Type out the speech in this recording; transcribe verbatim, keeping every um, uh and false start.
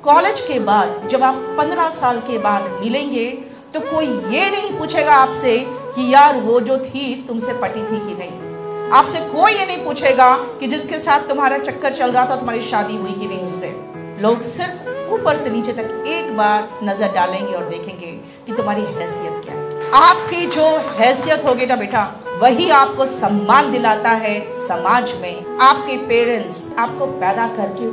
College के बाद जब आप पंद्रह साल के बाद मिलेंगे तो कोई ये नहीं पूछेगा आपसे कि यार वो जो थी तुमसे पटी थी कि नहीं। आपसे कोई ये नहीं पूछेगा कि जिसके साथ तुम्हारा चक्कर चल रहा था तुम्हारी शादी हुई कि नहीं उससे। लोग सिर्फ ऊपर से नीचे तक एक बार नजर डालेंगे और देखेंगे कि तुम्हारी हैसियत क्या है। आपकी जो हैसियत होगी ना बेटा, वही आपको सम्मान दिलाता है समाज में। आपके पेरेंट्स आपको पैदा करके